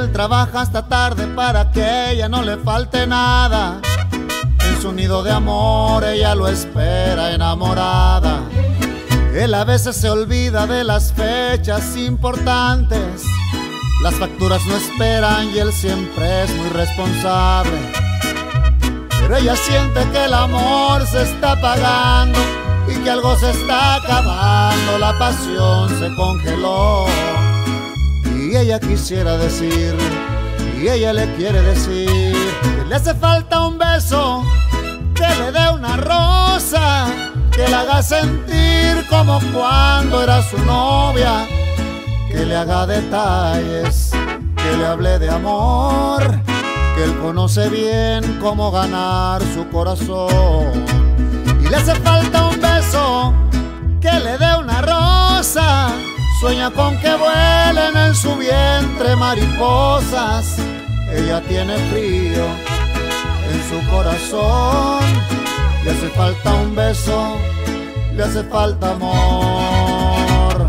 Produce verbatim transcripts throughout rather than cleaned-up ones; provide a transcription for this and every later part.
él trabaja hasta tarde para que a ella no le falte nada. En su nido de amor ella lo espera enamorada. Él a veces se olvida de las fechas importantes. Las facturas no esperan y él siempre es muy responsable. Pero ella siente que el amor se está apagando y que algo se está acabando. La pasión se congeló y ella quisiera decir, y ella le quiere decir, que le hace falta un beso, que le dé una rosa, que la haga sentir como cuando era su novia, que le haga detalles, que le hable de amor, que él conoce bien cómo ganar su corazón. Y le hace falta un beso, que le dé una rosa, sueña con que vuelen en su vientre mariposas. Ella tiene frío en su corazón, le hace falta un beso, le hace falta amor.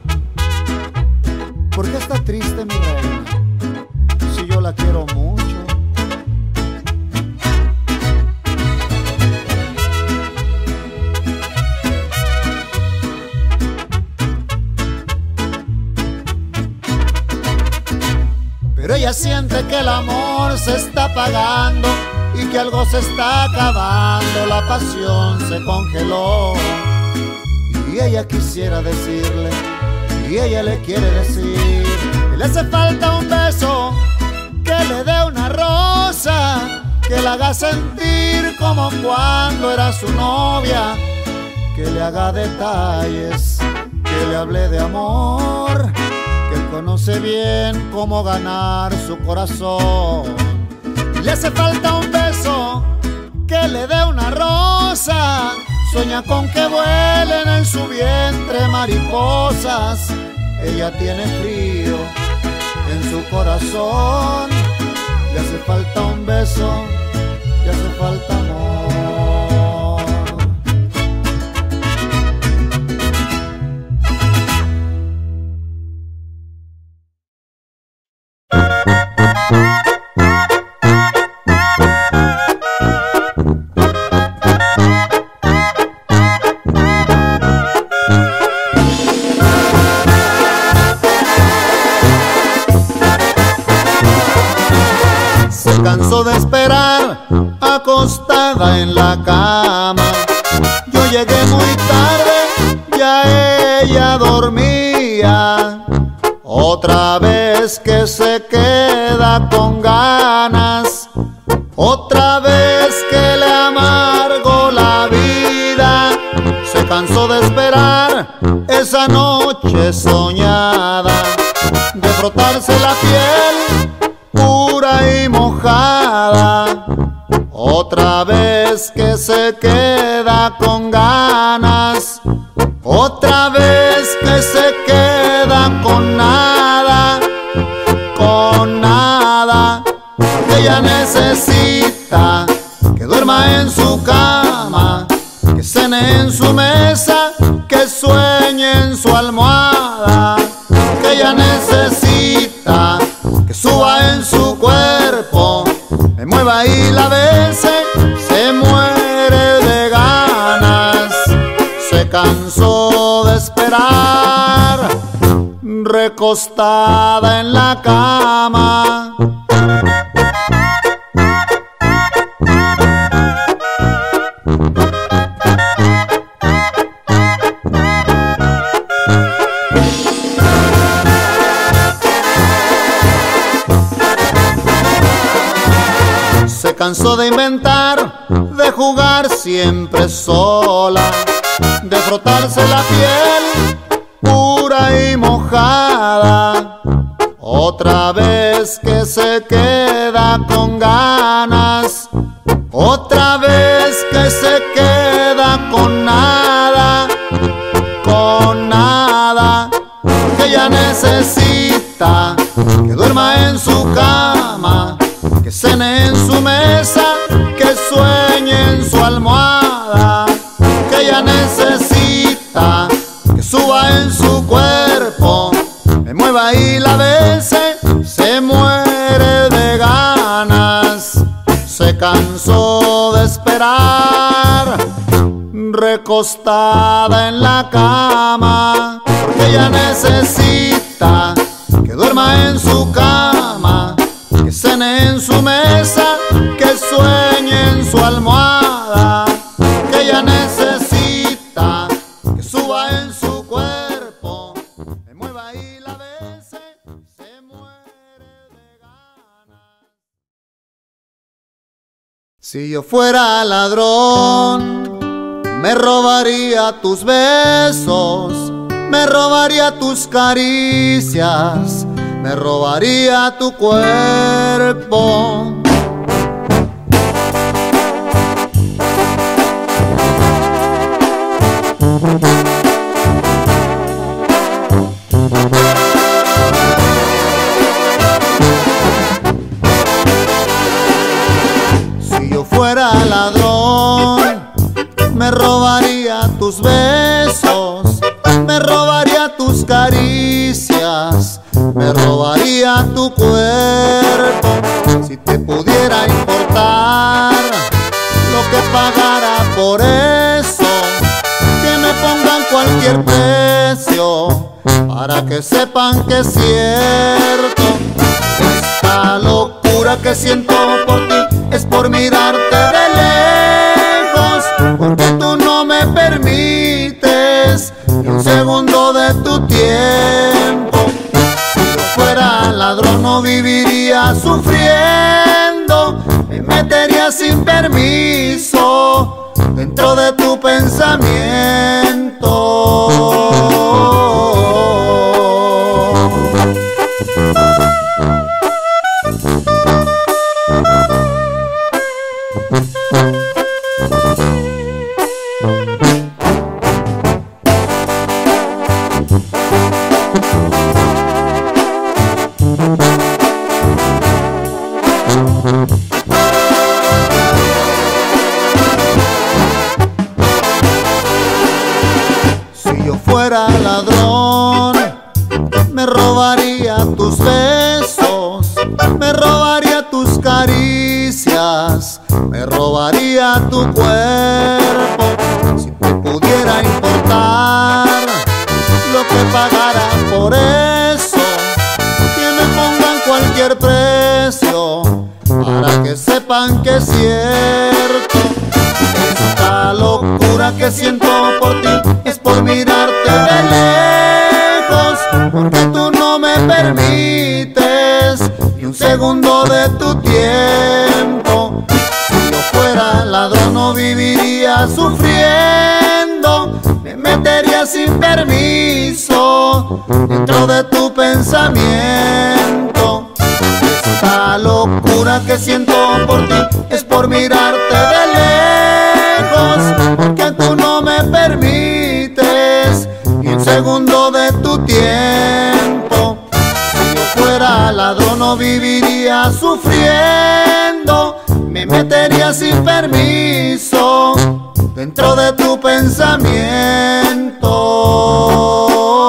¿Por qué está triste mi reina? Si yo la quiero mucho. Pero ella siente que el amor se está apagando y que algo se está acabando. La pasión se congeló y ella quisiera decirle, y ella le quiere decir, que le hace falta un beso, que le dé una rosa, que la haga sentir como cuando era su novia, que le haga detalles, que le hable de amor, que él conoce bien cómo ganar su corazón. Le hace falta un beso, que le dé una rosa, sueña con que vuelen en su vientre mariposas. Ella tiene frío en su corazón, le hace falta un beso, le hace falta amor. Se cansó de esperar acostada en la cama. Yo llegué muy tarde, ya ella dormía. Otra vez que se queda con ganas, otra vez que le amargo la vida. Se cansó de esperar esa noche soñada, de frotarse la piel pura y mojada. Otra vez que se queda con ganas, otra vez que se queda con nada, con nada. Ella necesita que duerma en su cama, que cene en su mesa, que sueñe en su almohada. Que ella necesita que suba en su cuerpo, me mueva y la bese, se muere de ganas. Se cansó de esperar, recostada en la cama. Se cansó de inventar, de jugar siempre sola, de frotarse la piel pura y mojada. Otra vez que se queda con ganas, otra vez que se queda con nada, con nada. Que ella necesita que duerma en su cama, que cene en su mesa, que sueñe en su almohada. Que ella necesita que suba en su cuerpo, me mueva y la bese, se muere esperar, recostada en la cama, porque ella necesita que duerma en su cama, que cene en su mesa, que sueñe en su almohada, que ella necesita que suba en su cuerpo, me mueva y la bese, se muere de ganas. Si yo fuera ladrón, me robaría tus besos, me robaría tus caricias, me robaría tu cuerpo. Si yo fuera ladrón, me robaría tus besos, me robaría tus caricias, me robaría tu cuerpo. Si te pudiera importar lo que pagara por eso, que me pongan cualquier precio para que sepan que es cierto. Esta locura que siento por ti es por mirarte de lejos, porque tú no me permites ni un segundo de tu tiempo. Si yo fuera ladrón no viviría sufriendo, me metería sin permiso dentro de tu pensamiento. Si yo fuera ladrón, me robaría tus besos, me robaría tus caricias, me robaría tu cuerpo. Si te pudiera importar lo que pagara por eso, que me pongan cualquier precio para que sepan que es cierto. Esta locura que siento por ti es por mirarte de lejos, porque tú no me permites ni un segundo de tu tiempo. Si yo fuera ladrón no viviría sufriendo, me metería sin permiso dentro de tu pensamiento. Esta locura que siento por ti es por mirarte de lejos, porque tú no me permites ni un segundo de tu tiempo. Si yo fuera ladrón no viviría sufriendo, me metería sin permiso dentro de tu pensamiento.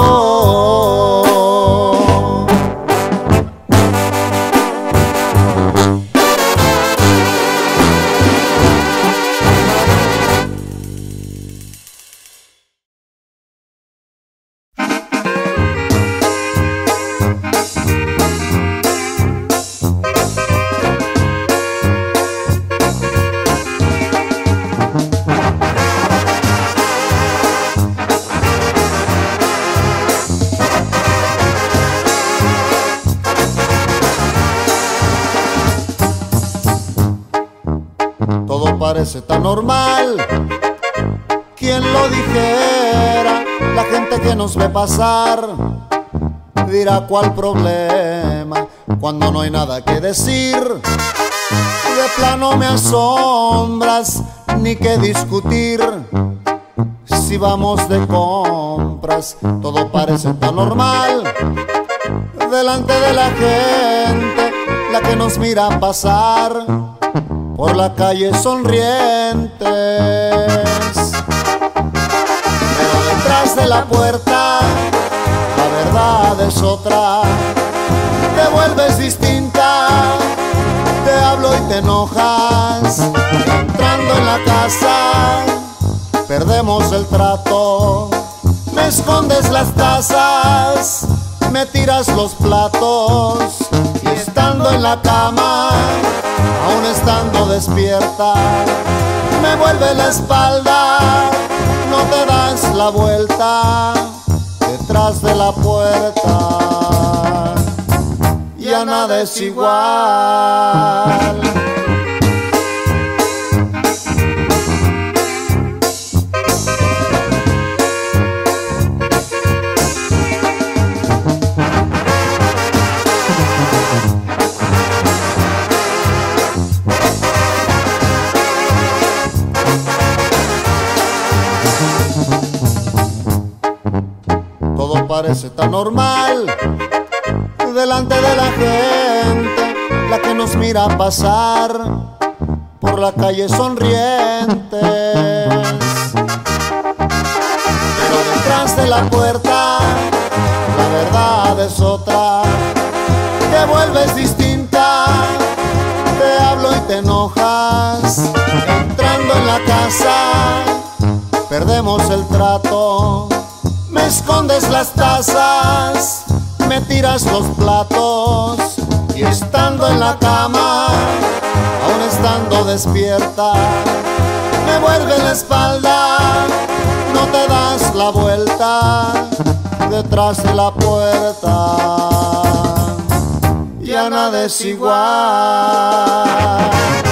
Todo parece tan normal, ¿quién lo dijera? La gente que nos ve pasar dirá cuál problema, cuando no hay nada que decir. De plano me asombras, ni que discutir. Si vamos de compras, todo parece tan normal. Delante de la gente, la que nos mira pasar por la calle sonrientes, pero detrás de la puerta la verdad es otra. Te vuelves distinta Te hablo y te enojas, entrando en la casa, perdemos el trato. Me escondes las tazas, me tiras los platos, y estando en la cama, aún estando despierta, me vuelve la espalda, no te das la vuelta, detrás de la puerta, ya nada es igual. Todo parece tan normal delante de la gente, la que nos mira pasar por la calle sonrientes. Pero detrás de la puerta la verdad es otra, te vuelves distinta. Te hablo y te enojas, entrando en la casa, perdemos el trato. Me escondes las tazas, me tiras los platos, y estando en la cama, aún estando despierta, me vuelve la espalda, no te das la vuelta, detrás de la puerta, ya nada es igual.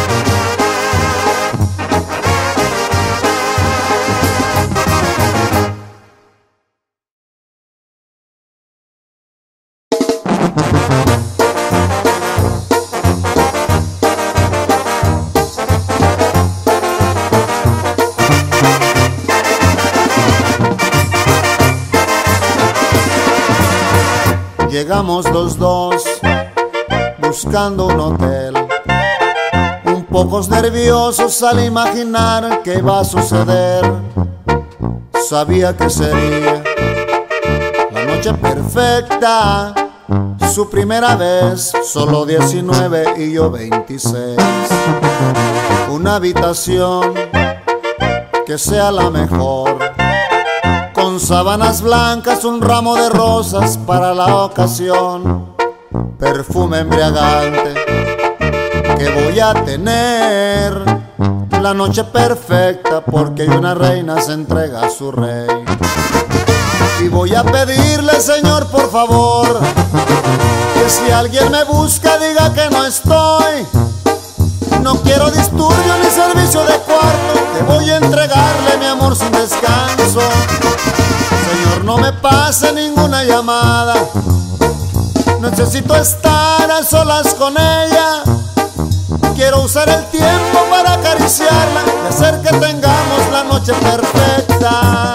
Llegamos los dos buscando un hotel, un poco nerviosos al imaginar que iba a suceder. Sabía que sería la noche perfecta, su primera vez, solo diecinueve y yo veintiséis. Una habitación que sea la mejor, con sábanas blancas, un ramo de rosas para la ocasión, perfume embriagante que voy a tener, la noche perfecta porque una reina se entrega a su rey. Y voy a pedirle, Señor, por favor, que si alguien me busca diga que no estoy. No quiero disturbio ni servicio de cuarto, que voy a entregarle mi amor sin descanso. Señor, no me pase ninguna llamada, necesito estar a solas con ella. Quiero usar el tiempo para acariciarla y hacer que tengamos la noche perfecta.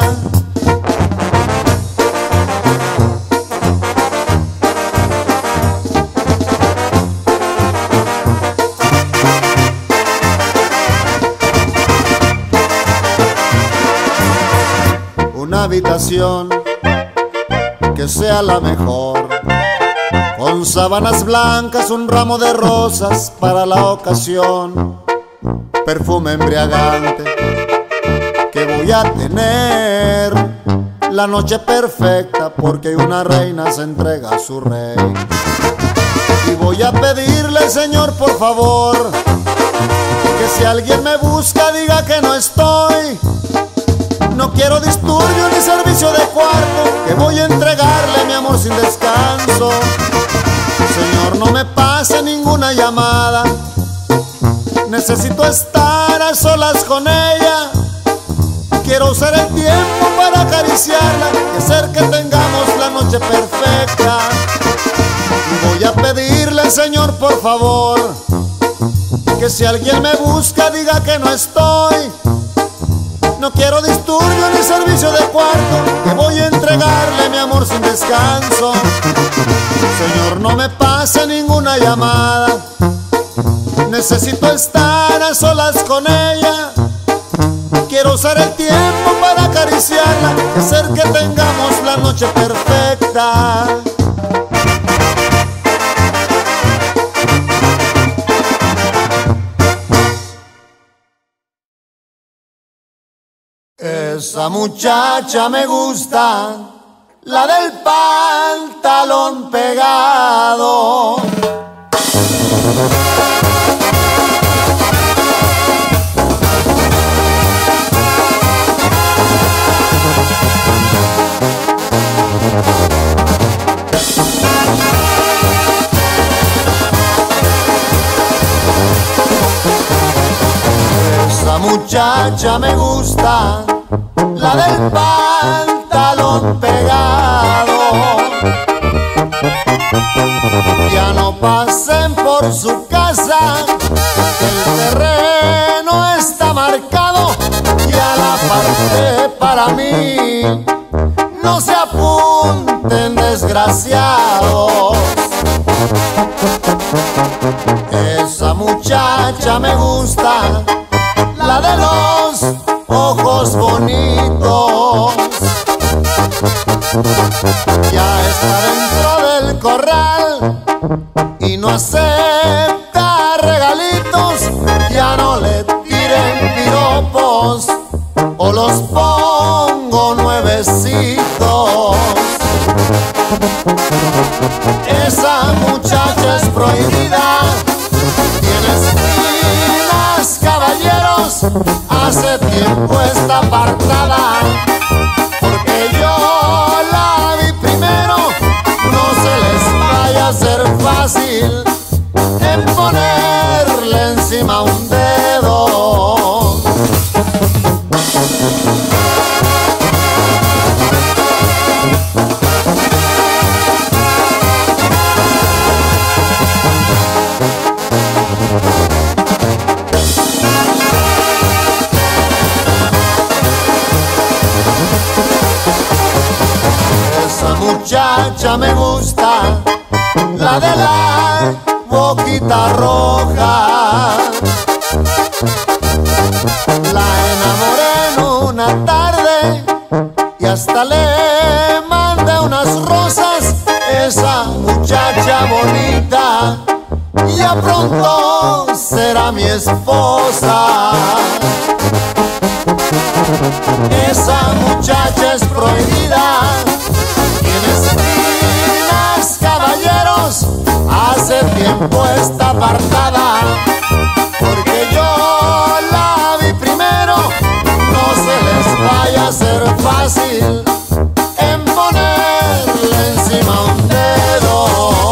Una habitación que sea la mejor, con sábanas blancas, un ramo de rosas para la ocasión, perfume embriagante que voy a tener, la noche perfecta porque una reina se entrega a su rey. Y voy a pedirle, Señor, por favor, que si alguien me busca diga que no estoy. No quiero disturbio ni servicio de cuarto, que voy a entregarle mi amor sin descanso. Señor, no me pase ninguna llamada, necesito estar a solas con ella. Quiero usar el tiempo para acariciarla y hacer que tengamos la noche perfecta. Y voy a pedirle, Señor, por favor, que si alguien me busca diga que no estoy. No quiero disturbio ni servicio de cuarto, que voy a entregarle mi amor sin descanso. Señor, no me pase ninguna llamada, necesito estar a solas con ella. Quiero usar el tiempo para acariciarla y hacer que tengamos la noche perfecta. Esa muchacha me gusta, la del pantalón pegado. Esa muchacha me gusta, la del pantalón pegado. Ya no pasen por su casa, que el terreno está marcado. Ya la parte para mí, no se apunten desgraciados. Esa muchacha me gusta, la de los ojos bonitos. Ya está dentro del corral y no acepta regalitos. Ya no le tiren piropos o los pongo nuevecitos. Esa muchacha es prohibida, tiene espinas, caballeros, hace tiempo está apartada. Porque yo la vi primero, no se les vaya a ser fácil en ponerle encima un dedo. Esa muchacha me gusta, la de la boquita roja. La enamoré en una tarde y hasta le mandé unas rosas. Esa muchacha bonita ya pronto será mi esposa. Esa muchacha es prohibida, tiene espinas, caballeros, hace tiempo está apartada. Porque yo la vi primero, no se les vaya a ser fácil en ponerle encima un dedo.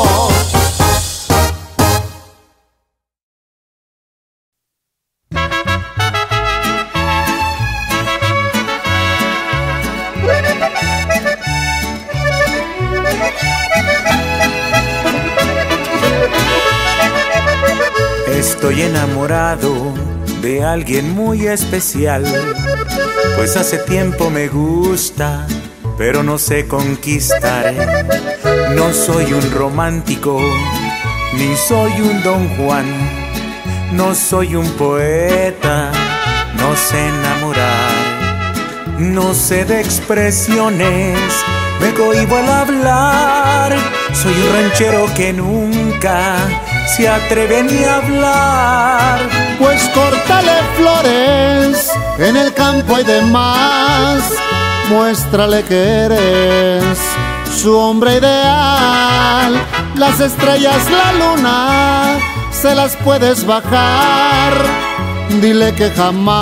Estoy enamorado de alguien muy especial, pues hace tiempo me gusta, pero no sé conquistar. No soy un romántico, ni soy un Don Juan, no soy un poeta, no sé enamorar, no sé de expresiones, me cohíbo al hablar. Soy un ranchero que nunca se atreve ni a hablar. Pues córtale flores, en el campo hay demás. Muéstrale que eres su hombre ideal. Las estrellas, la luna, se las puedes bajar. Dile que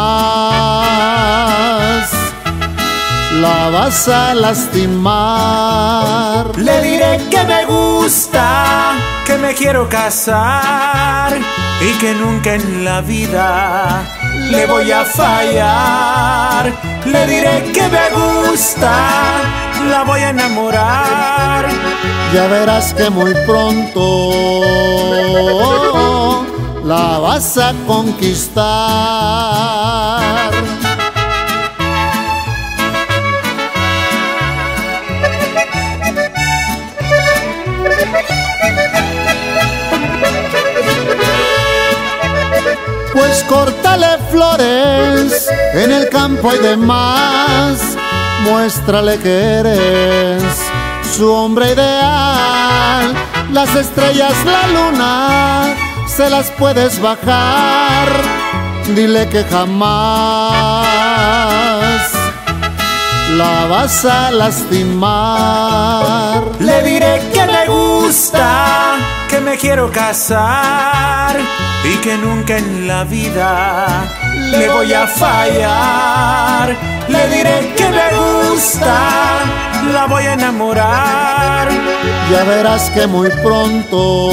jamás la vas a lastimar. Le diré que me gusta, que me quiero casar y que nunca en la vida le voy a fallar. Le diré que me gusta, la voy a enamorar. Ya verás que muy pronto la vas a conquistar. Pues córtale flores, en el campo hay demás. Muéstrale que eres su hombre ideal. Las estrellas, la luna, se las puedes bajar. Dile que jamás la vas a lastimar. Le diré que me gusta, que me quiero casar y que nunca en la vida le voy a fallar. Le diré que me gusta, la voy a enamorar. Ya verás que muy pronto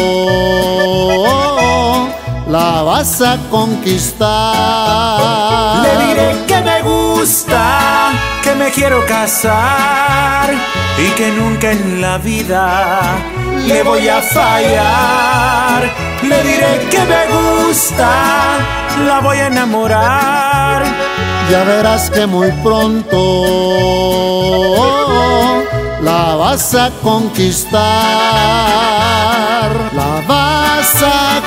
la vas a conquistar. Le diré que me gusta, que me quiero casar y que nunca en la vida le voy a fallar. Le diré que me gusta, la voy a enamorar. Ya verás que muy pronto la vas a conquistar. La vas a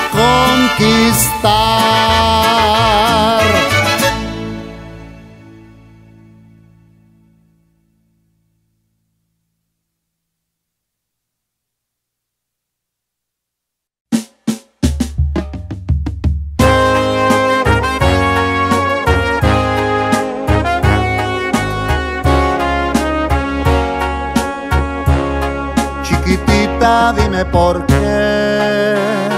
conquistar. Chiquitita, dime por qué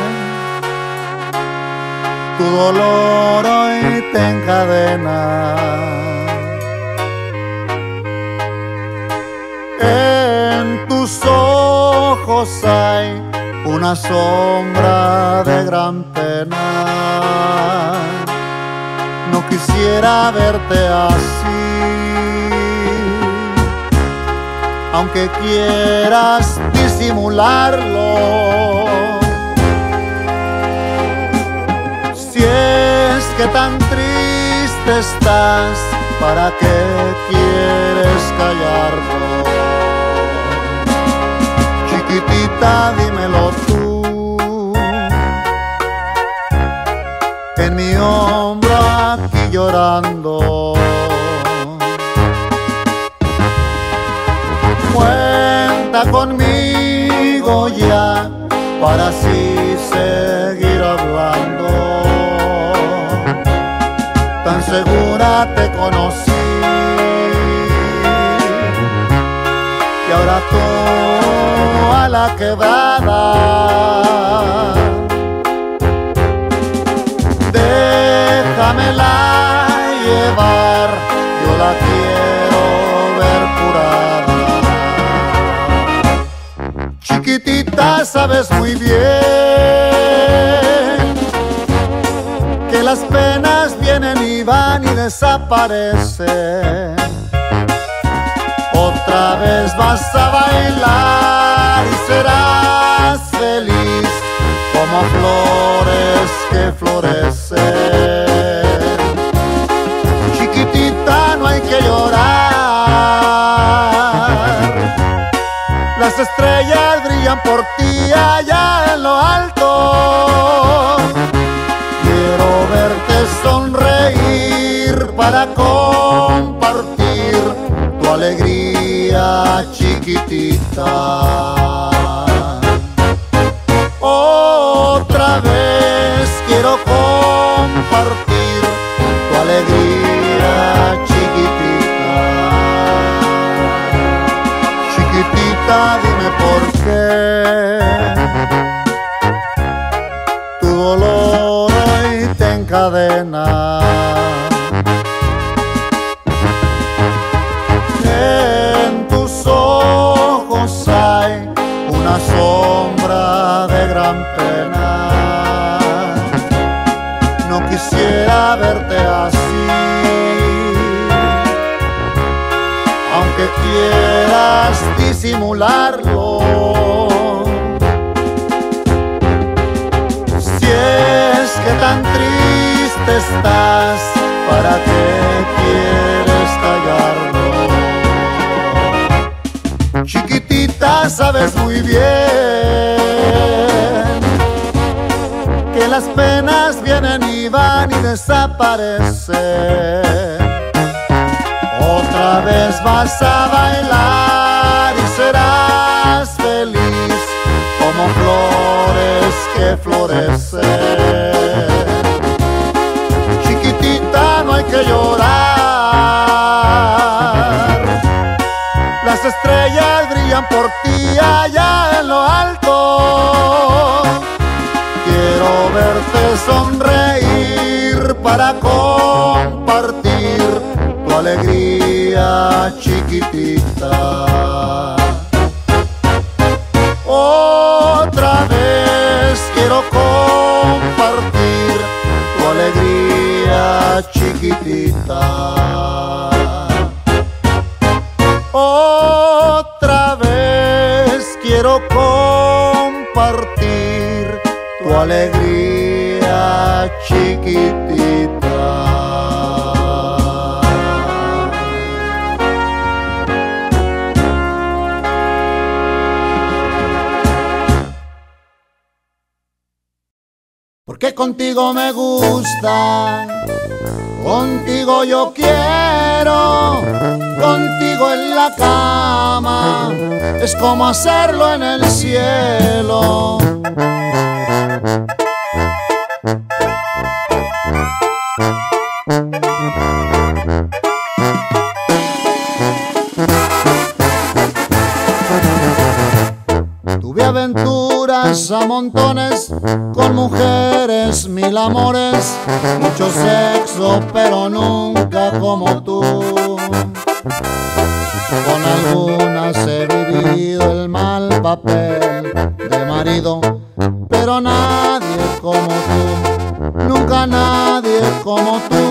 tu dolor hoy te encadena. En tus ojos hay una sombra de gran pena. No quisiera verte así, aunque quieras disimularlo. Si es que tan triste estás, ¿para qué quieres callarlo? Chiquitita, dímelo tú, en mi hombro aquí llorando. Cuenta conmigo ya para así seguir hablando. Tan segura te conocí y ahora tú a la quebrada. Déjamela llevar, yo la quiero ver curada. Chiquitita, sabes muy bien que las penas vienen y van y desaparecen. Otra vez vas a bailar y serás feliz como flores que florecen. Chiquitita, no hay que llorar, las estrellas brillan por ti allá en lo alto. Quiero verte sonreír para compartir tu alegría, chiquitita. Otra vez quiero compartir tu alegría, chiquitita. Chiquitita, dime por qué tu dolor hoy te encadena. En tus ojos hay una sombra de gran pena. No quisiera verte así, aunque quieras disimularlo. Si es que tan triste estás, ¿para qué quieres callarlo? Chiquitita, sabes muy bien que las penas vienen y van y desaparecen. Otra vez vas a bailar y serás feliz como flores que florecen. Chiquitita, no hay que llorar, y allá en lo alto quiero verte sonreír para compartir tu alegría chiquitita. Otra vez quiero compartir tu alegría chiquitita. Otra vez quiero compartir tu alegría chiquitita. Porque contigo me gusta, contigo yo quiero, contigo en la cama es como hacerlo en el cielo. Tuve aventuras a montones, con mujeres mil amores, mucho sexo pero nunca como tú. Con algunas he vivido el mal papel de marido, pero nadie como tú, nunca nadie como tú.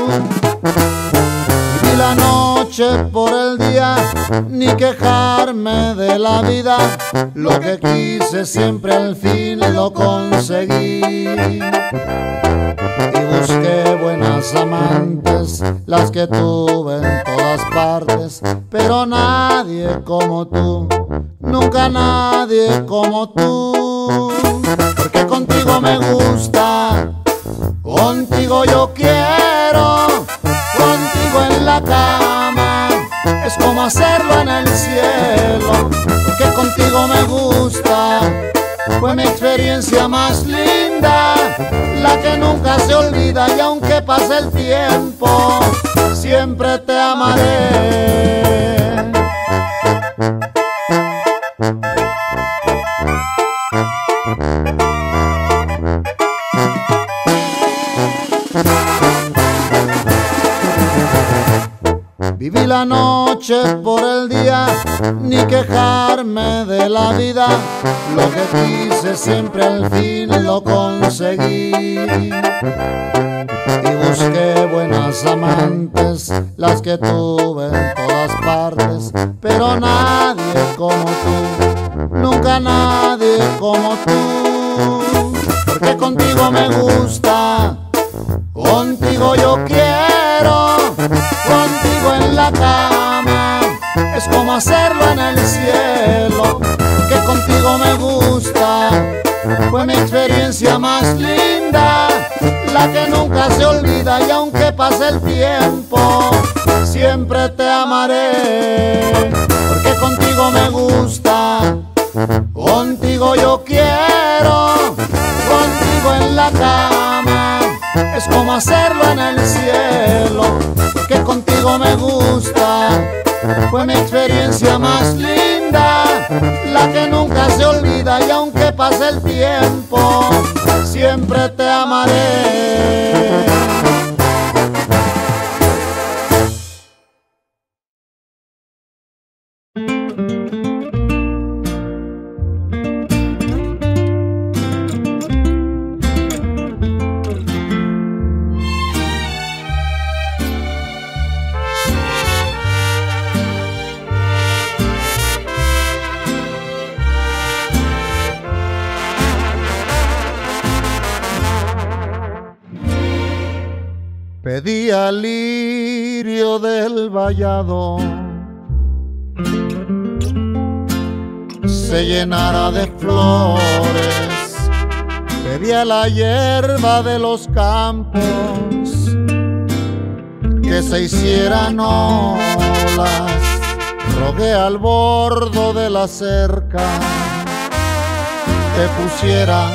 Viví la noche por el día, ni quejarme de la vida, lo que quise siempre al fin lo conseguí. Y busqué buenas amantes, las que tuve en todas partes, pero nadie como tú, nunca nadie como tú. Porque contigo me gusta, contigo yo quiero, contigo en la cama es como hacerlo en el cielo. Porque contigo me gusta, fue mi experiencia más linda, la que nunca se olvida, y aunque pase el tiempo, siempre te amaré. Viví la noche por el día, ni quejarme de la vida, lo que quise siempre al fin lo conseguí. Y busqué buenas amantes, las que tuve en todas partes, pero nadie como tú, nunca nadie como tú. Porque contigo me gusta, contigo yo quiero, contigo en la cama es como hacerlo en el cielo. Que contigo me gusta, fue mi experiencia más linda, la que nunca se olvida, y aunque pase el tiempo, siempre te amaré. Porque contigo me gusta, contigo yo quiero, contigo en la cama es como hacerlo en el cielo. Porque contigo me gusta, fue mi experiencia más linda, la que nunca se olvida, y aunque pase el tiempo, siempre te amaré. Pedí al lirio del vallado se llenara de flores, pedí a la hierba de los campos que se hicieran olas, rogué al bordo de la cerca que pusiera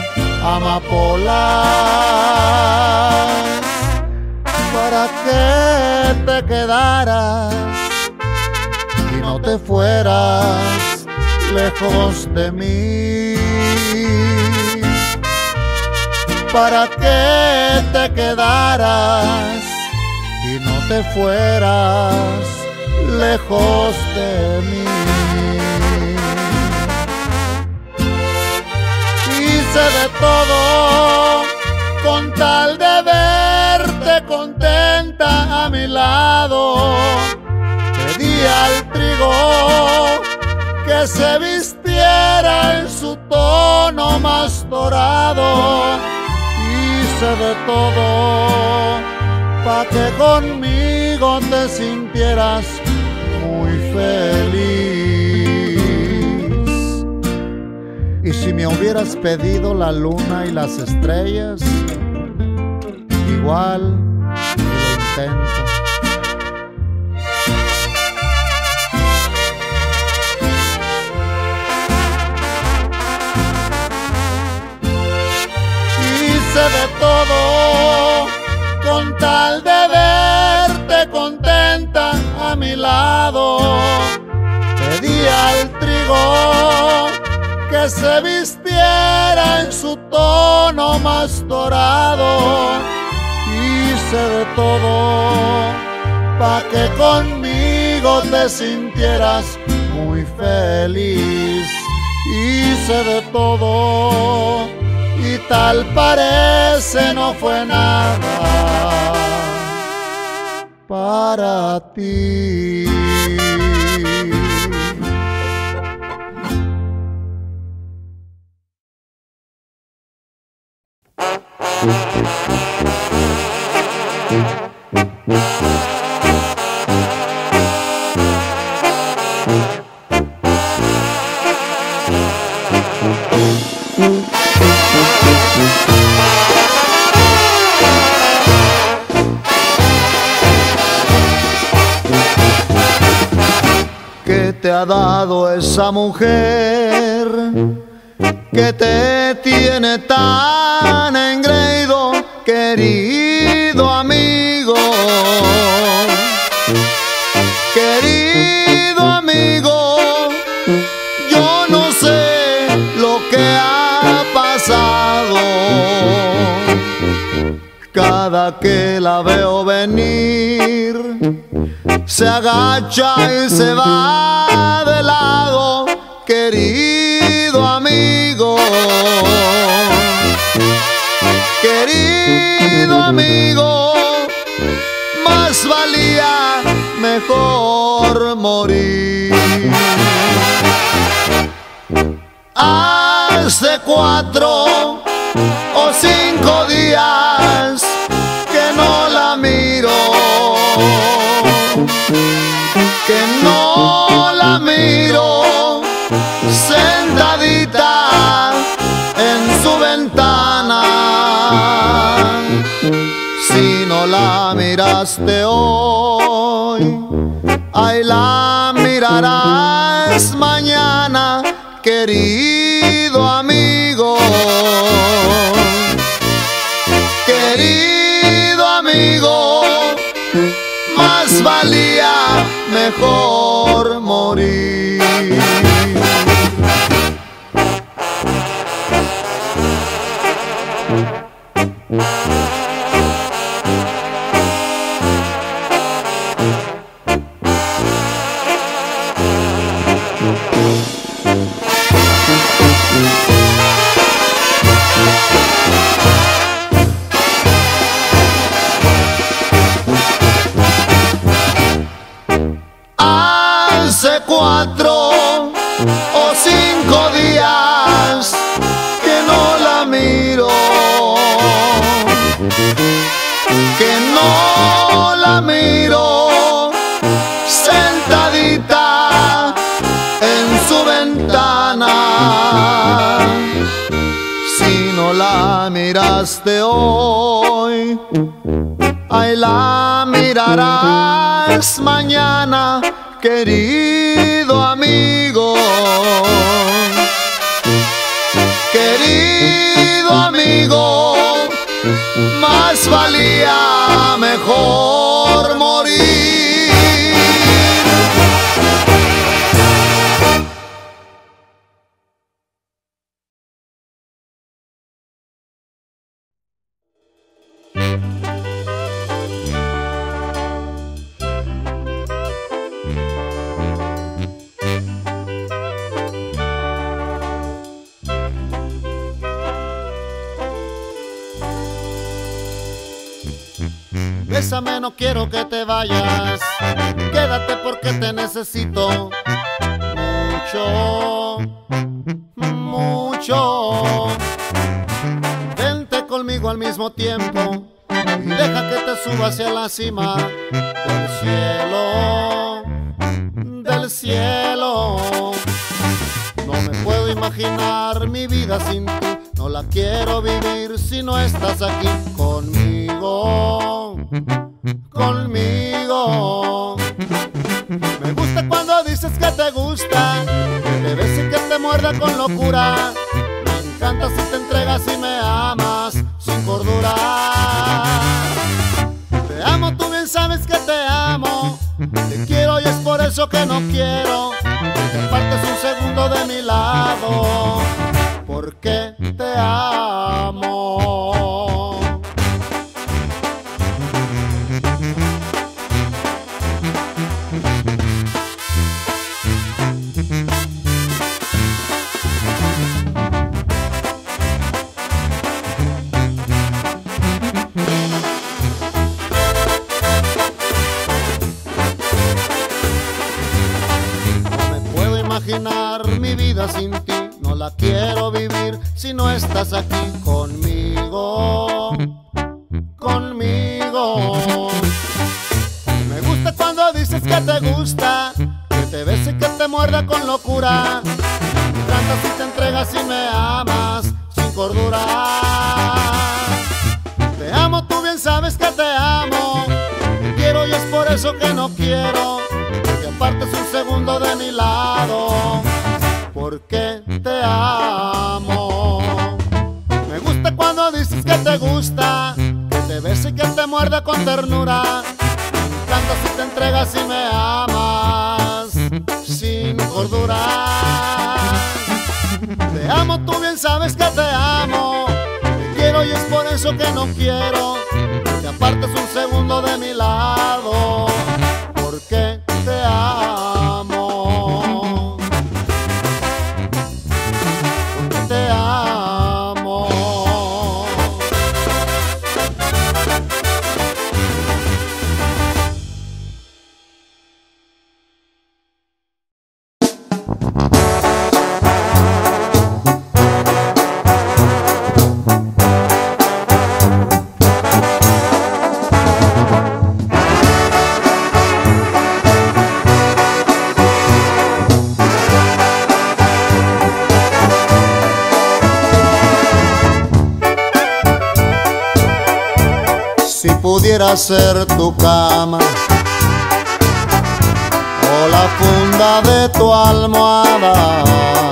amapolas para que te quedaras y no te fueras lejos de mí. Para que te quedaras y no te fueras lejos de mí. Hice de todo con tal de verte contenta a mi lado. Pedí al trigo que se vistiera en su tono más dorado. Hice de todo pa' que conmigo te sintieras muy feliz. Y si me hubieras pedido la luna y las estrellas, igual lo intento. Hice de todo con tal de verte contenta a mi lado. Pedí al trigo que se vistiera en su tono más dorado. Hice de todo pa' que conmigo te sintieras muy feliz. Hice de todo y tal parece no fue nada para ti. ¿Qué te ha dado esa mujer que te tiene tan engreído, querido amigo? Querido amigo, yo no sé lo que ha pasado. Cada que la veo venir, se agacha y se va de lado, querido amigo. Querido amigo, más valía mejor morir. Hace cuatro o cinco días que no la miro, que no la miro sentadita en su ventana. Si no la miraste hoy, ahí la mirarás mañana, querido amigo. Querido amigo, más valía mejor morir. Hace cuatro o cinco días que no la miro, que no la miro sentadita en su ventana. Si no la miraste hoy, ahí la mirarás mañana, querido amigo. Querido amigo, más valía mejor morir. Bésame, no quiero que te vayas. Quédate porque te necesito mucho, mucho. Vente conmigo al mismo tiempo y deja que te suba hacia la cima del cielo, del cielo. No me puedo imaginar mi vida sin ti, no la quiero vivir si no estás aquí conmigo, conmigo. Me gusta cuando dices que te gusta, que te bese y que te muerda con locura. Me encanta si te entregas y me amas sin cordura. Te amo, tú bien sabes que te amo. Te quiero y es por eso que no quiero que te partes un segundo de mi lado, porque te amo. Imaginar mi vida sin ti, no la quiero vivir si no estás aquí conmigo, conmigo. Me gusta cuando dices que te gusta, que te bese y que te muerda con locura. Me encanta si te entregas y me amas sin cordura. Te amo, tú bien sabes que te amo. Te quiero y es por eso que no quiero que apartes un segundo de mi lado, porque te amo. Me gusta cuando dices que te gusta, que te bese y que te muerda con ternura. Me encanta si te entregas y me amas sin cordura. Te amo, tú bien sabes que te amo. Te quiero y es por eso que no quiero que te apartes un segundo de mi lado, porque te amo, porque te amo. Si pudiera ser tu cama o la funda de tu almohada,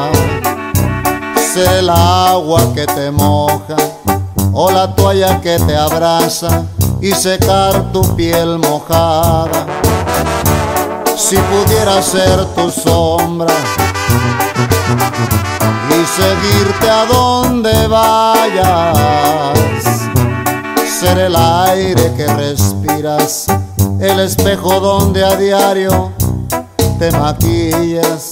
ser el agua que te moja o la toalla que te abraza y secar tu piel mojada. Si pudiera ser tu sombra y seguirte a donde vayas, ser el aire que respiras, el espejo donde a diario te maquillas.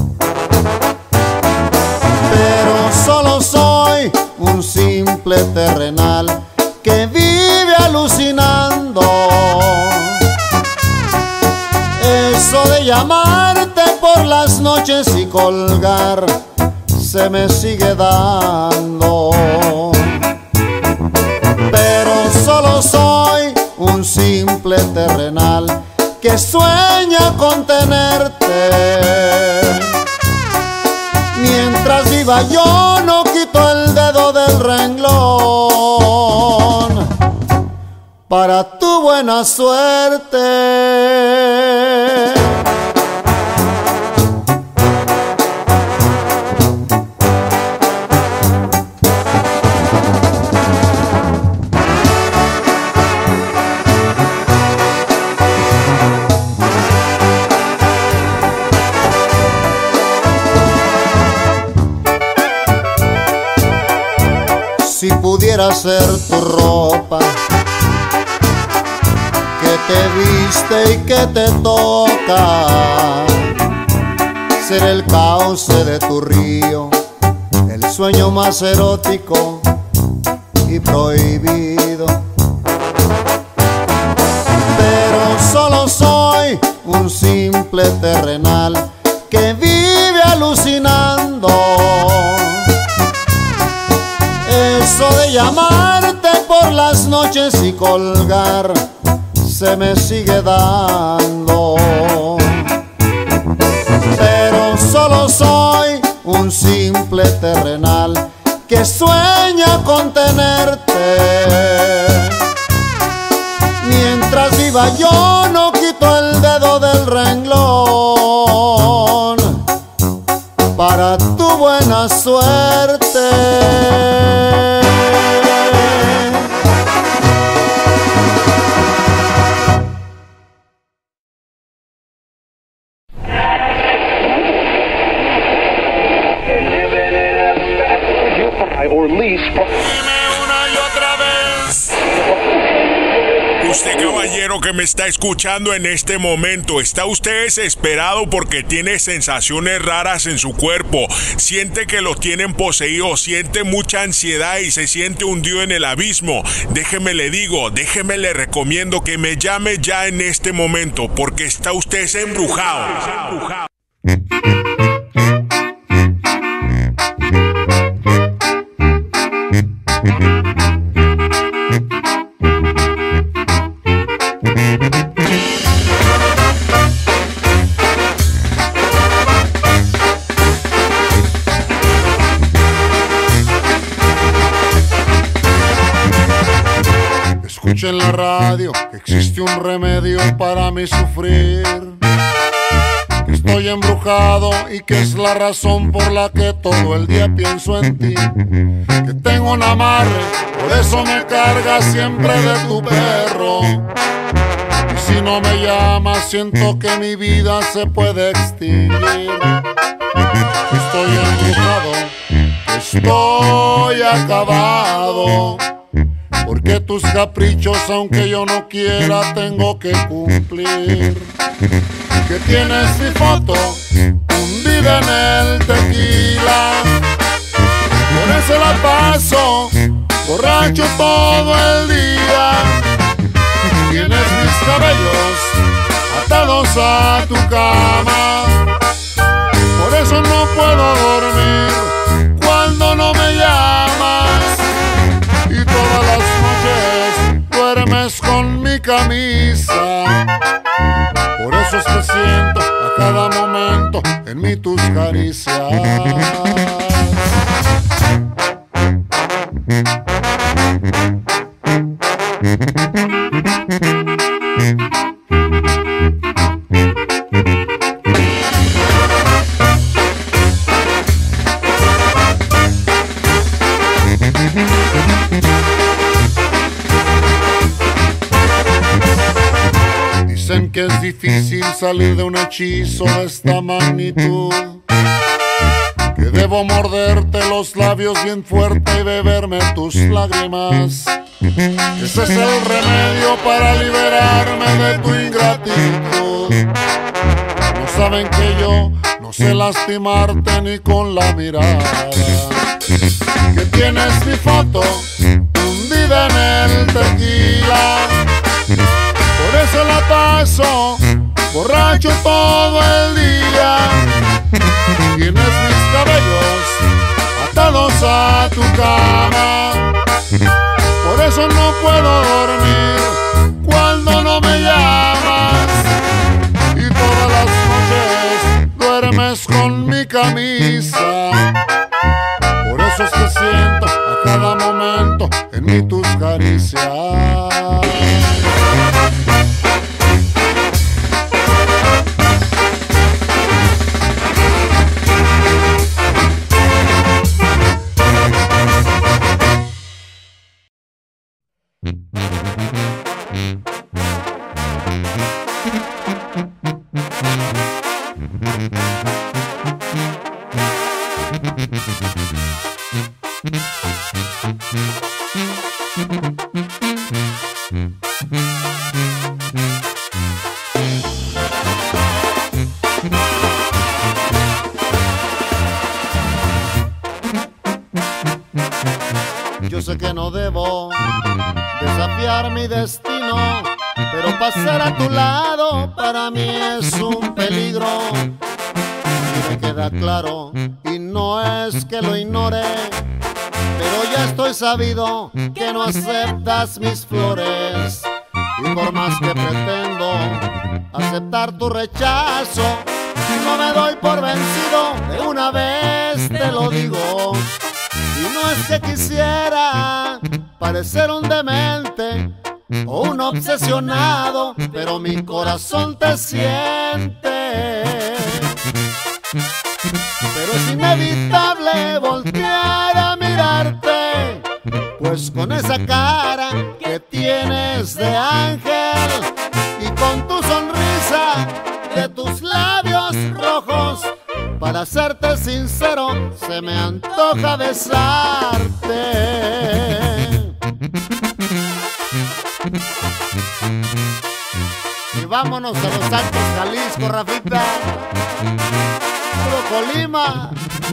Pero solo soy un simple terrenal que vive alucinando. Eso de llamarte por las noches y colgar se me sigue dando. Pero solo soy un simple terrenal que sueña con tenerte. Mientras viva yo no quito el dedo del renglón para tu buena suerte. Si pudiera ser tu ropa que te viste y que te toca, ser el cauce de tu río, el sueño más erótico y prohibido. solo soy un simple terrenal que vive alucinando. Eso de llamarte por las noches y colgar se me sigue dando. Pero solo soy un simple terrenal que sueña con tenerte. Mientras viva yo no quito el dedo del renglón para tu buena suerte. Usted, caballero que me está escuchando en este momento, está usted desesperado porque tiene sensaciones raras en su cuerpo, siente que lo tienen poseído, siente mucha ansiedad y se siente hundido en el abismo. Déjeme le digo, déjeme le recomiendo que me llame ya en este momento porque está usted embrujado. embrujado. Escuché en la radio que existe un remedio para mi sufrir, que estoy embrujado y que es la razón por la que todo el día pienso en ti, que tengo un amarre, por eso me cargas siempre de tu perro, y si no me llamas siento que mi vida se puede extinguir. Estoy embrujado, estoy acabado, porque tus caprichos, aunque yo no quiera, tengo que cumplir. Que tienes mi foto hundida en el tequila, por eso la paso borracho todo el día. Tienes mis cabellos atados a tu cama, por eso no puedo dormir cuando no me llamas. Y todas las noches duermes con mi camisa, por eso es que siento a cada momento en mí tus caricias. Dicen que es difícil salir de un hechizo de esta magnitud, que debo morderte los labios bien fuerte y beberme tus lágrimas. Ese es el remedio para liberarme de tu ingratitud. No saben que yo no sé lastimarte ni con la mirada. Que tienes mi foto hundida en el tequila, por eso la paso borracho todo el día. Tienes mis cabellos atados a tu cama, por eso no puedo dormir cuando no me llamas. Y todas las noches duermes con mi camisa, por eso es que siento a cada momento en mí tus caricias. Yo sé que no debo desafiar mi destino, pero pasar a tu lado para mí es un peligro. Y me queda claro, y no es que lo ignore, pero ya estoy sabido que no aceptas mis flores. Y por más que pretendo aceptar tu rechazo, no me doy por vencido, de una vez te lo digo. Y no es que quisiera parecer un demente o un obsesionado, pero mi corazón te siente. Pero es inevitable voltear a mirarte, pues con esa cara que tienes de ángel y con tu sonrisa de tus labios rojos, para serte sincero, se me antoja besarte. Y vámonos a Los Altos, Jalisco, Rafita. Puro Colima.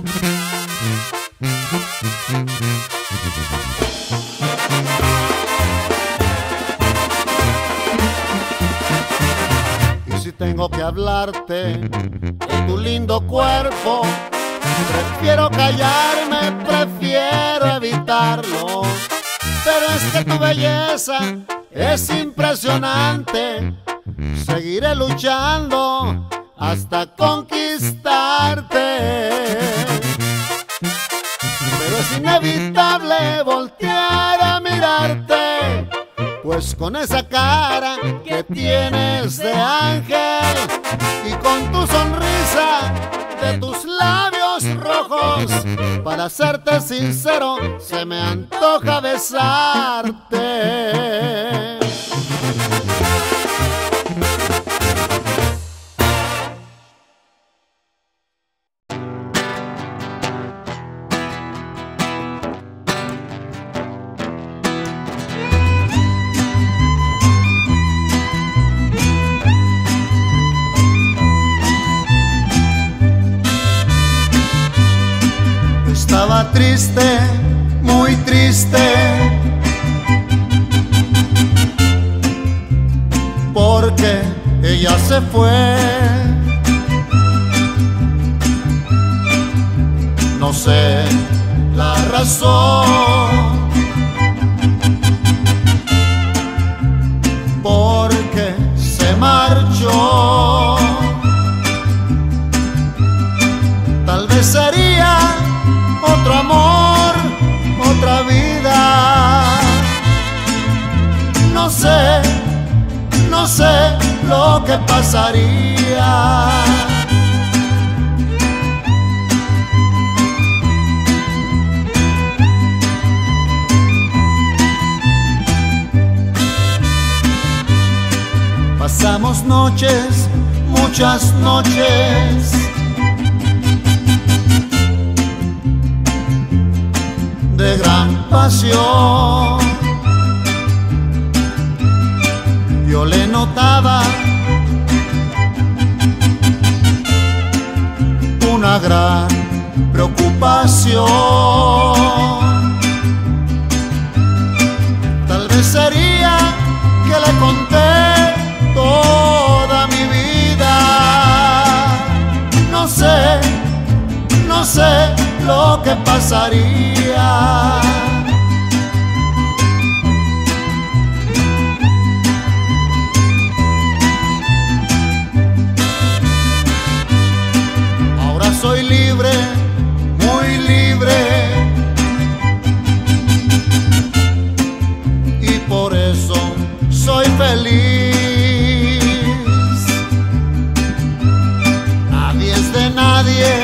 Y si tengo que hablarte de tu lindo cuerpo, prefiero callarme, prefiero evitarlo. Pero es que tu belleza es impresionante. Seguiré luchando hasta conquistarte. Pero es inevitable voltear a mirarte, pues con esa cara que tienes de ángel y con tu sonrisa de tus labios rojos, para serte sincero, se me antoja besarte. Estaba triste, muy triste, porque ella se fue. No sé la razón, porque se marchó. Tal vez sería otro amor, otra vida. No sé, no sé lo que pasaría. Pasamos noches, muchas noches, de gran pasión. Yo le notaba una gran preocupación. Tal vez sería que le conté toda mi vida. No sé, no sé lo que pasaría. Ahora soy libre, muy libre, y por eso soy feliz. Nadie es de nadie,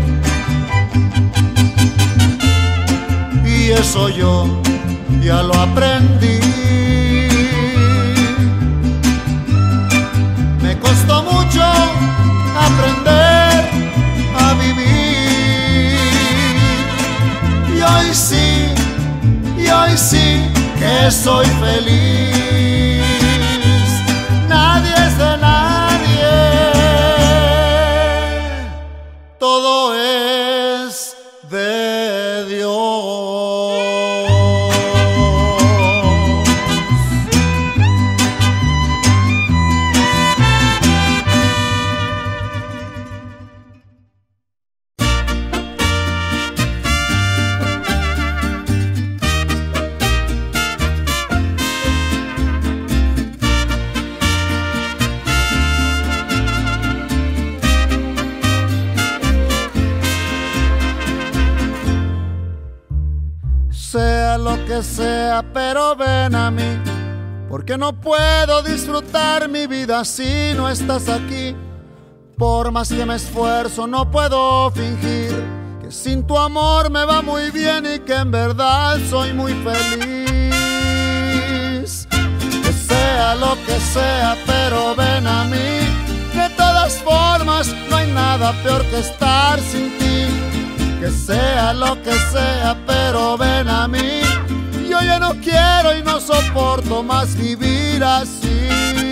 y eso yo ya lo aprendí. Me costó mucho aprender a vivir, y hoy sí, y hoy sí que soy feliz. Nadie es de nadie, todo es de Dios. sea lo que sea, pero ven a mí, porque no puedo disfrutar mi vida si no estás aquí. Por más que me esfuerzo no puedo fingir que sin tu amor me va muy bien y que en verdad soy muy feliz. Que sea lo que sea, pero ven a mí. De todas formas no hay nada peor que estar sin ti. Que sea lo que sea, pero ven a mí. Yo ya no quiero y no soporto más vivir así.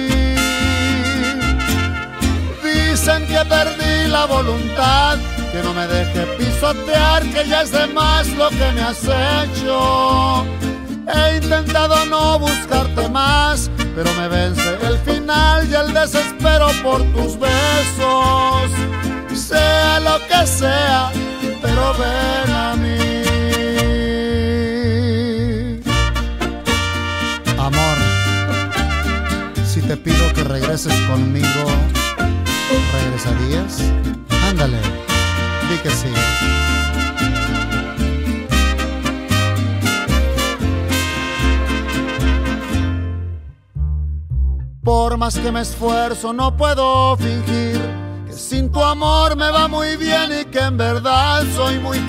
Dicen que perdí la voluntad, que no me deje pisotear, que ya es de más lo que me has hecho. He intentado no buscarte más, pero me vence el final y el desespero por tus besos. Sea lo que sea, pero ven a mí. Amor, si te pido que regreses conmigo, ¿regresarías? Ándale, di que sí. Por más que me esfuerzo no puedo fingir que sin tu amor me va muy bien y que en verdad soy muy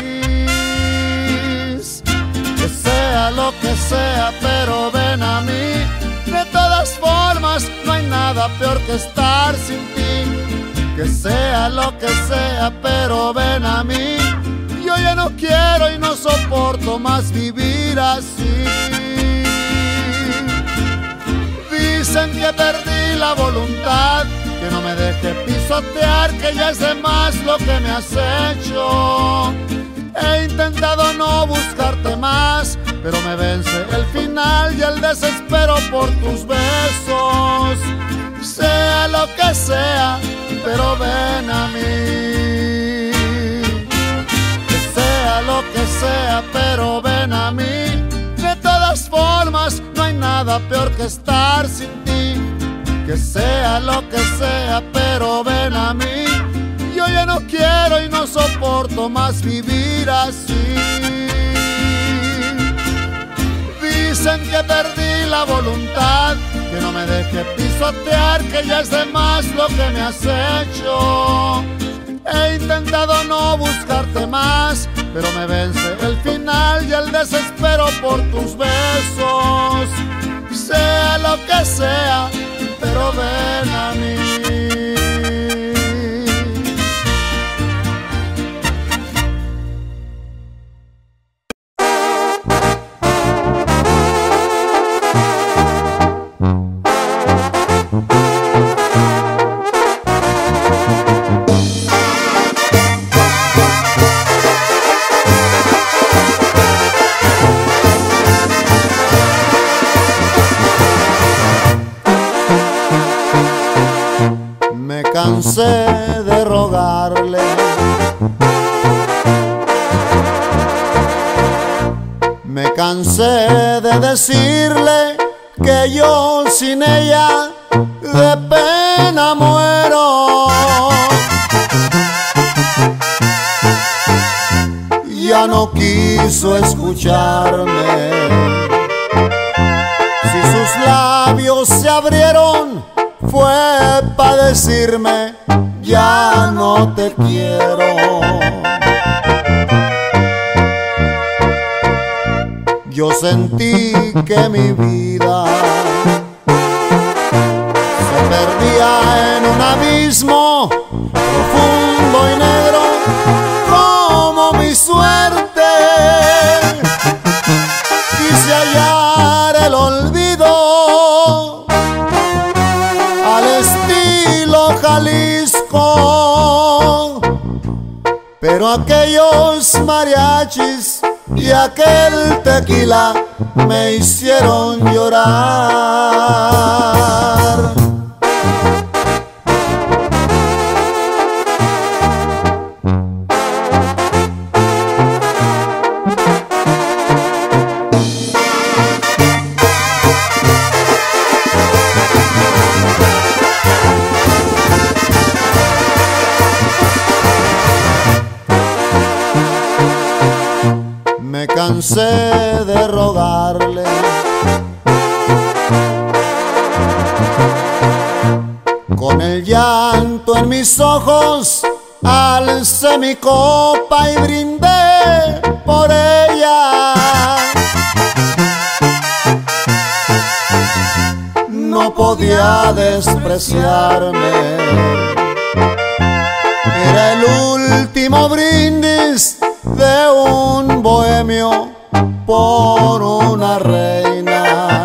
feliz. Que sea lo que sea, pero ven a mí. De todas formas no hay nada peor que estar sin ti. Que sea lo que sea, pero ven a mí. Yo ya no quiero y no soporto más vivir así. Dicen que perdí la voluntad, que no me deje pisotear, que ya es de más lo que me has hecho. He intentado no buscarte más, pero me vence el final y el desespero por tus besos. Sea lo que sea, pero ven a mí. Que sea lo que sea, pero ven a mí. De todas formas, no hay nada peor que estar sin ti. Que sea lo que sea, pero ven a mí. Yo ya no quiero y no soporto más vivir así. Dicen que perdí la voluntad, que no me deje pisotear, que ya es de más lo que me has hecho. He intentado no buscarte más, pero me vence el final y el desespero por tus besos. Sea lo que sea, pero ven a mí. Me cansé de rogarle, me cansé de decirle que yo sin ella de pena muero. Ya no quiso escucharme. Si sus labios se abrieron fue pa' decirme ya no te quiero. Yo sentí que mi vida se perdía en un abismo profundo y negro como mi suerte. Quise hallar el olvido al estilo Jalisco, pero aquellos mariachis y aquel tequila me hicieron llorar. Me cansé de rogarle. Con el llanto en mis ojos alcé mi copa y brindé por ella. No podía despreciarme. Era el último brindis de un bohemio por una reina.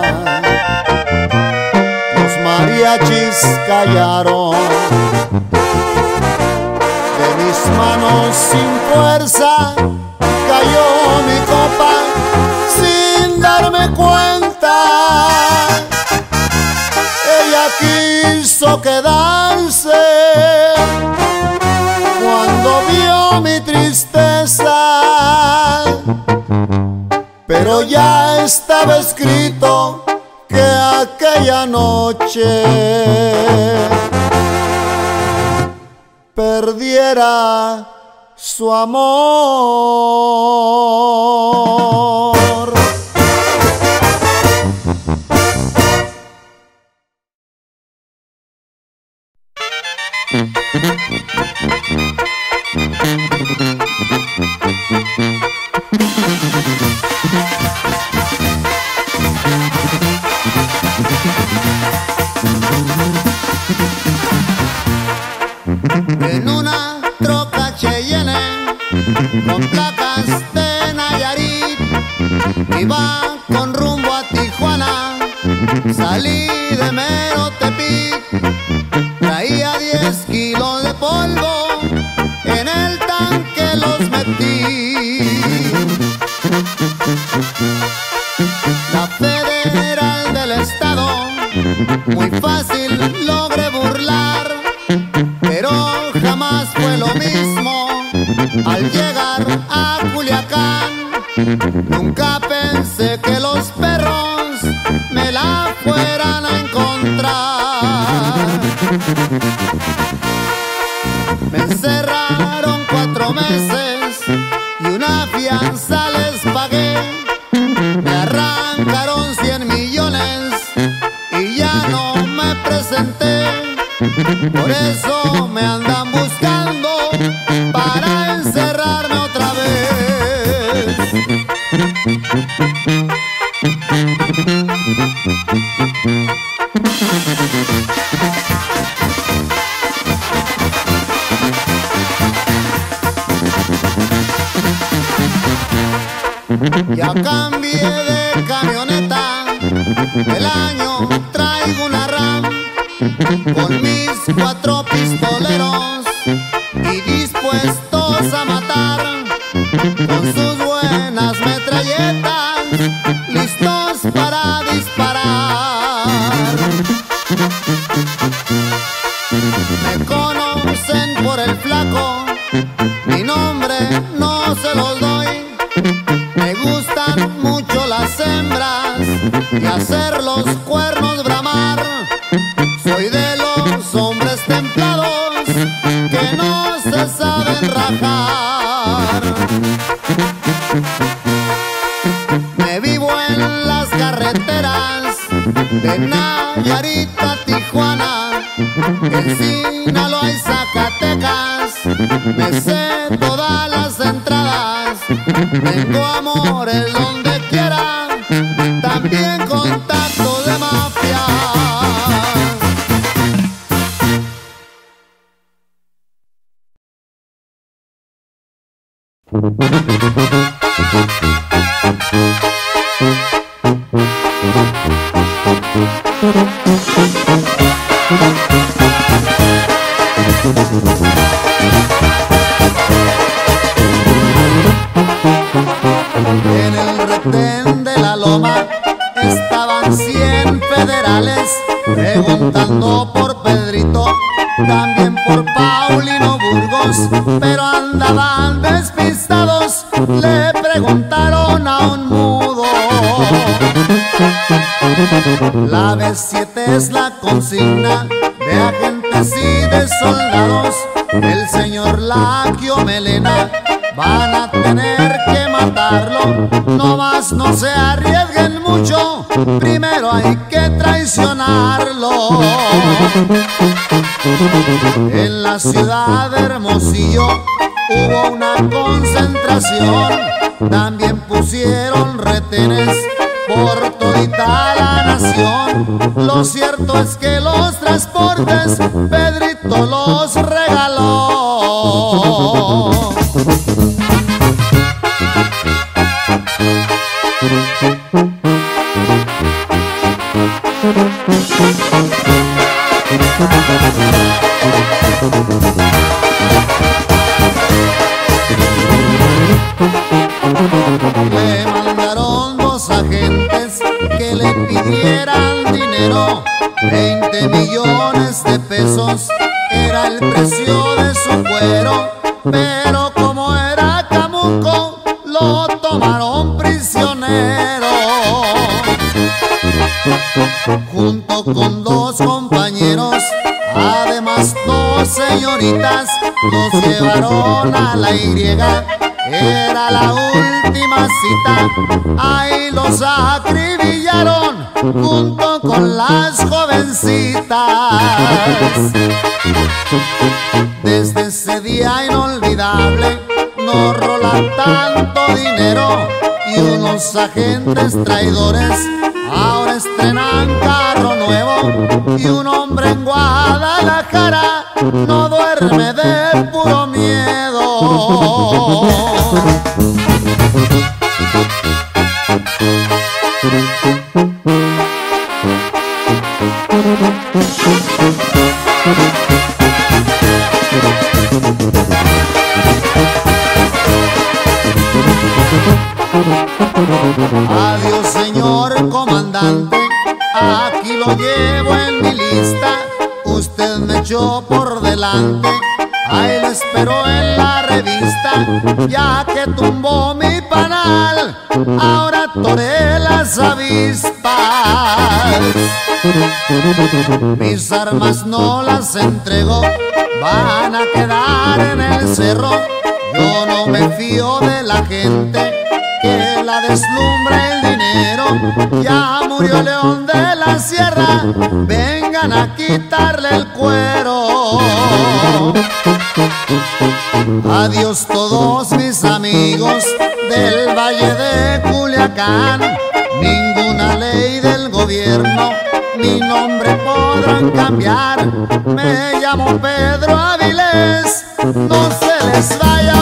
Los mariachis callaron. De mis manos sin fuerza cayó mi copa sin darme cuenta. Ella quiso quedarse cuando vio mi tristeza, pero ya estaba escrito que aquella noche perdiera su amor. En una troca Cheyenne con placas de Nayarit, iba con rumbo a Tijuana, salí de Mero Tepic, traía diez kilos de polvo, en el tanque los metí. La federal del estado, muy fácil logré burlar, pero jamás fue lo mismo al llegar a Culiacán. Nunca pensé que los perros me la fueran a encontrar. Me encerraron cuatro meses y una fianza les pagué. Me arrancaron cien millones y ya no me presenté. Por eso me andan buscando para encerrarme otra vez. Ya cambié de camioneta, el año traigo una RAM con mis cuatro pistoleros y dispuestos a matar, con sus buenas metralletas, listos para disparar. Me conocen por el flaco, mi nombre no se los doy. Me gustan mucho las hembras y hacer los cuernos bramar. Soy de los hombres templados que no se saben rajar. Me vivo en las carreteras de Nayarit a Tijuana, en Sinaloa y Zacatecas. Me sé todas las entradas, tengo amores donde quiera, también contacto de mafia. En el retén de la loma estaban cien federales preguntando por Pedrito, también por Paulino Burgos, pero andaban despistados, le preguntaron a un mudo. La B siete es la consigna de agentes y de soldados. El señor Laquio Melena van a tener que matarlo no se arriesguen mucho, primero hay que traicionarlo. En la ciudad de Hermosillo hubo una concentración, también pusieron retenes por todita la nación. Lo cierto es que los transportes Pedrito los regaló. Le mandaron dos agentes que le pidieran dinero, veinte millones de pesos era el precio de su cuero, pero como era camuco lo tomaron prisionero. Junto con dos compañeros, además dos señoritas, los llevaron a la Y. Era la última cita, ahí los acribillaron junto con las jovencitas. Desde ese día inolvidable no rola tanto dinero, y unos agentes traidores ahora estrenan carro nuevo, y un hombre en Guadalajara no duerme de puro miedo. Adiós, señor comandante, aquí lo llevo en mi lista. Usted me echó por delante, ahí lo espero en la revista. Ya que tumbó mi panal, ahora toré las avispas. Mis armas no las entrego, van a quedar en el cerro. Yo no me fío de la gente que la deslumbra el dinero. Ya murió León de la Sierra, vengan a quitarle el cuero. Adiós todos mis amigos del Valle de Culiacán, ninguna ley del gobierno mi nombre podrán cambiar. Me llamo Pedro Avilés, no se les vaya